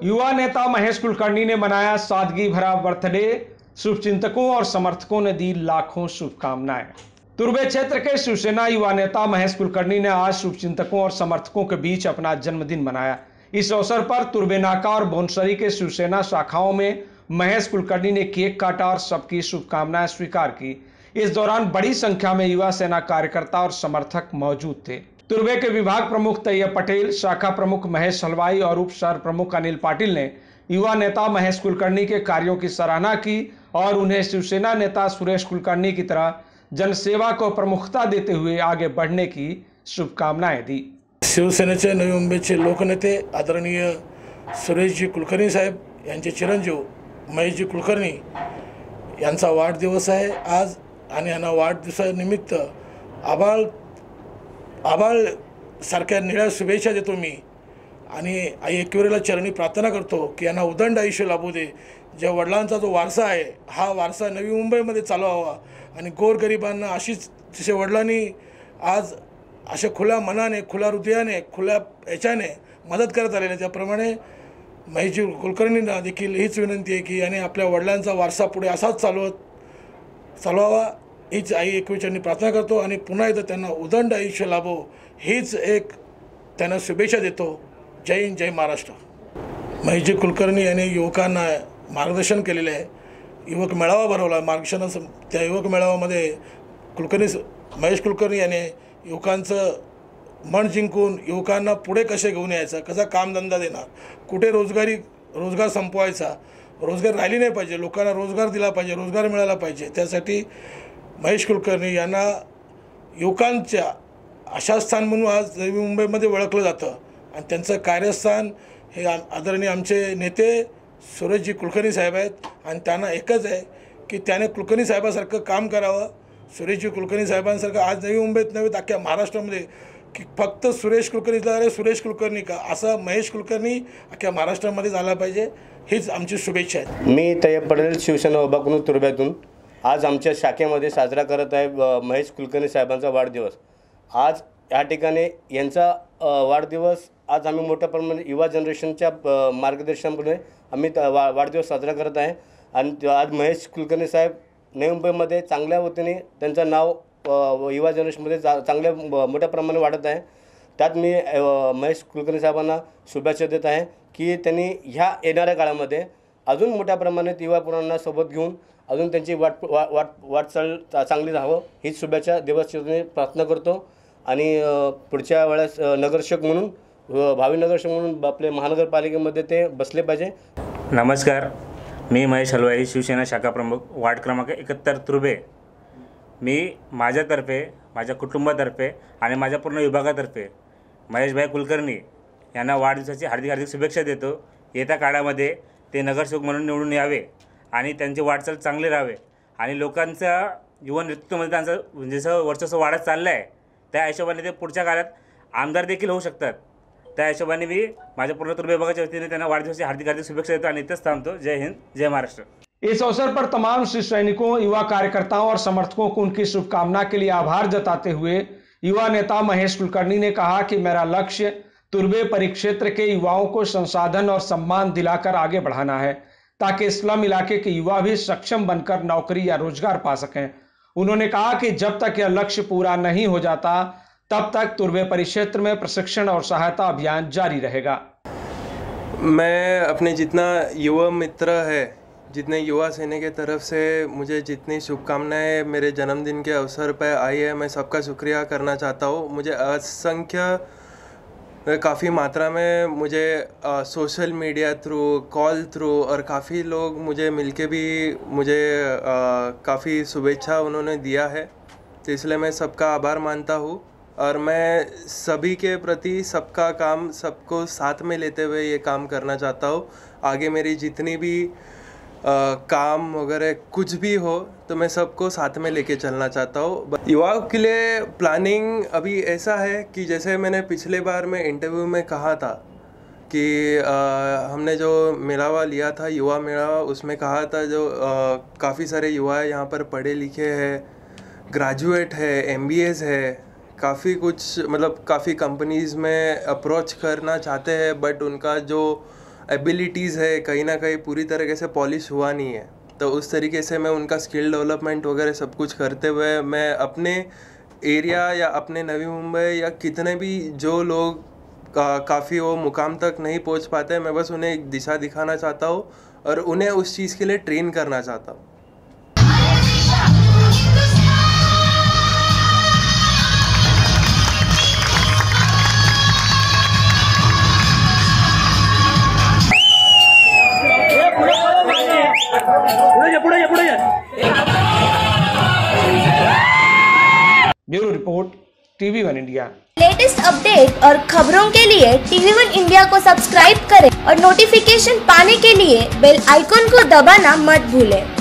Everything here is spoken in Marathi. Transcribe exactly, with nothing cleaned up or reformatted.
युवा नेता महेश कुलकर्णी ने मनाया सादगी भरा बर्थडे। शुभचिंतकों और समर्थकों ने दी लाखों शुभकामनाएं। तुर्बे क्षेत्र के शिवसेना युवा नेता महेश कुलकर्णी ने आज शुभचिंतकों और समर्थकों के बीच अपना जन्मदिन मनाया। इस अवसर पर तुर्बे नाका और बोनसरी के शिवसेना शाखाओं में महेश कुलकर्णी ने केक काटा और सबकी शुभकामनाएं स्वीकार की। इस दौरान बड़ी संख्या में युवा सेना कार्यकर्ता और समर्थक मौजूद थे। तुर्बे के विभाग प्रमुख तैयब पटेल, शाखा प्रमुख महेश हलवाई और उप शहर प्रमुख अनिल पाटिल ने युवा नेता महेश कुलकर्णी के कार्यों की सराहना की और उन्हें शिवसेना नेता सुरेश कुलकर्णी की तरह जनसेवा को प्रमुखता देते हुए आगे बढ़ने की शुभकामनाएं दी। शिवसेनेचे नवी मुंबईचे लोकनेते आदरणीय सुरेशजी कुलकर्णी साहेब यांचे चिरंजीव महेशजी कुलकर्णी यांचा वाढदिवस आहे आज आणि यांना वाढदिवसानिमित्त आबाळ आबाळ सारख्या निळ्या शुभेच्छा देतो मी आणि आई एकविरेला चरणी प्रार्थना करतो की यांना उदंड आयुष्य लाभू दे। ज्या वडिलांचा जो वारसा आहे हा वारसा नवी मुंबईमध्ये चालवावा आणि गोरगरिबांना अशीच जसे वडिलांनी आज अशा खुल्या मनाने, खुल्या हृदयाने, खुल्या याच्याने मदत करत आलेले, त्याप्रमाणे महेशजी कुलकर्णींना देखील हीच विनंती आहे की याने आपल्या वडिलांचा वारसा पुढे असाच चालवत चालवावा हीच आई एकविरेच्यांनी प्रार्थना करतो आणि पुन्हा एकदा त्यांना उदंड आयुष्य लाभो हीच एक त्यांना शुभेच्छा देतो। जय हिंद, जय महाराष्ट्र। महेशजी कुलकर्णी यांनी युवकांना मार्गदर्शन केलेले आहे। युवक मेळावा भरवला, मार्गदर्शन त्या युवक मेळाव्यामध्ये कुलकर्णी महेश कुलकर्णी याने युवकांचं मन जिंकून युवकांना पुढे कसे घेऊन यायचं, कसा कामधंदा देणार, कुठे रोजगारी रोजगार संपवायचा, रोजगार राहिली नाही पाहिजे, लोकांना रोजगार दिला पाहिजे, रोजगार मिळाला पाहिजे, त्यासाठी महेश कुलकर्णी यांना युवकांच्या आशास्थान म्हणून आज नवी मुंबईमध्ये ओळखलं जातं आणि त्यांचं कार्यस्थान हे आदरणीय आमचे नेते सुरेशजी कुलकर्णी साहेब आहेत आणि त्यांना एकच आहे की त्याने कुलकर्णी साहेबासारखं काम करावं। सुरेशजी कुलकर्णी साहेबांसारखं आज नवी मुंबईत नव्हे तर अख्ख्या महाराष्ट्रामध्ये की फक्त सुरेश कुलकर्णीला अरे सुरेश कुलकर्णी का असं महेश कुलकर्णी अख्ख्या महाराष्ट्रामध्ये झाला पाहिजे हीच आमची शुभेच्छा आहे। मी तैयब पटेल शिवसेना विभाग तुर्ब्यातून आज आमच्या शाखेमध्ये साजरा करत आहे महेश कुलकर्णी साहेबांचा वाढदिवस। आज या ठिकाणी यांचा वाढदिवस आज आम्ही मोठ्या प्रमाणात युवा जनरेशनच्या मार्गदर्शनामुळे आम्ही वा वाढदिवस साजरा करत आहे आणि आज महेश कुलकर्णी साहेब नवी मुंबईमध्ये चांगल्या वतीने त्यांचं नाव युवा जनरेशनमध्ये चा चांगल्या मोठ्या प्रमाणात वाढत आहे। त्यात मी महेश कुलकर्णी साहेबांना शुभेच्छा देत आहे की त्यांनी ह्या येणाऱ्या काळामध्ये अजून मोठ्या प्रमाणात युवा पुरांना सोबत घेऊन अजून त्यांची वाट वाट वाट वाटचाल चांगली राहावं हीच शुभेच्छा देवस्थाने प्रार्थना करतो आणि पुढच्या वेळेस नगरसेवक म्हणून भावी नगरसेवक म्हणून आपले महानगरपालिकेमध्ये ते बसले पाहिजे। नमस्कार, मी महेश हलवाई, शिवसेना शाखा प्रमुख, वार्ड क्रमांक एकाहत्तर तुर्बे। मी माझ्यातर्फे, माझ्या कुटुंबातर्फे आणि माझ्या पूर्ण विभागातर्फे महेशभाई कुलकर्णी यांना वाढदिवसाची हार्दिक हार्दिक शुभेच्छा देतो। येत्या काळामध्ये ते नगरसेवक म्हणून निवडून यावे आणि त्यांची वाटचाल चांगली राहावे आणि लोकांचा युवा नेतृत्वामध्ये त्यांचं जसं वर्चस्व वाढत चाललं आहे त्या हिशोबाने ते पुढच्या काळात आमदार देखील होऊ शकतात। त्या हिशोबाने मी माझ्या पूर्ण तुर्बे विभागाच्या वतीने त्यांना वाढदिवसाची हार्दिक हार्दिक शुभेच्छा देतो आणि इथेच थांबतो। जय हिंद, जय महाराष्ट्र। इस अवसर पर तमाम शिव सैनिकों, युवा कार्यकर्ताओं और समर्थकों को उनकी शुभकामना के लिए आभार जताते हुए युवा नेता महेश कुलकर्णी ने कहा कि मेरा लक्ष्य तुर्बे परिक्षेत्र के युवाओं को संसाधन और सम्मान दिलाकर आगे बढ़ाना है ताकि स्लम इलाके के युवा भी सक्षम बनकर नौकरी या रोजगार पा सकें। उन्होंने कहा कि जब तक यह लक्ष्य पूरा नहीं हो जाता तब तक तुर्बे परिक्षेत्र में प्रशिक्षण और सहायता अभियान जारी रहेगा। मैं अपने जितना युवा मित्र है, जितने युवा सेना के तरफ से मुझे जितनी शुभकामनाएं मेरे जन्मदिन के अवसर पर आई है, मैं सबका शुक्रिया करना चाहता हूँ। मुझे असंख्य काफ़ी मात्रा में मुझे आ, social media through, call through और काफ़ी लोग मुझे मिलके भी मुझे काफ़ी शुभेच्छा उन्होंने दिया है, तो इसलिए मैं सबका आभार मानता हूँ और मैं सभी के प्रति सबका काम सबको साथ में लेते हुए ये काम करना चाहता हूँ। आगे मेरी जितनी भी आ, काम वगैरह कुछ भी हो तो मैं सबको साथ में लेके चलना चाहता हूँ। युवाओं के लिए प्लानिंग अभी ऐसा है कि जैसे मैंने पिछले बार में इंटरव्यू में कहा था कि आ, हमने जो मेलावा लिया था युवा मेलावा, उसमें कहा था जो काफ़ी सारे युवा यहाँ पर पढ़े लिखे हैं, ग्रेजुएट है, एम बी एस है, काफ़ी कुछ मतलब काफ़ी कंपनीज़ में अप्रोच करना चाहते हैं, बट उनका जो एबिलिटीज़ है कहीं ना कहीं पूरी तरीके से पॉलिश हुआ नहीं है। तो उस तरीके से मैं उनका स्किल डेवलपमेंट वगैरह सब कुछ करते हुए मैं अपने एरिया या अपने नवी मुंबई या कितने भी जो लोग का, काफ़ी वो मुकाम तक नहीं पहुंच पाते, मैं बस उन्हें एक दिशा दिखाना चाहता हूँ और उन्हें उस चीज़ के लिए ट्रेन करना चाहता हूँ। Bureau report TV one India. Latest update और खबरों के लिए टीवी वन इंडिया को सब्सक्राइब करें और नोटिफिकेशन पाने के लिए बेल आइकॉन को दबाना मत भूलें।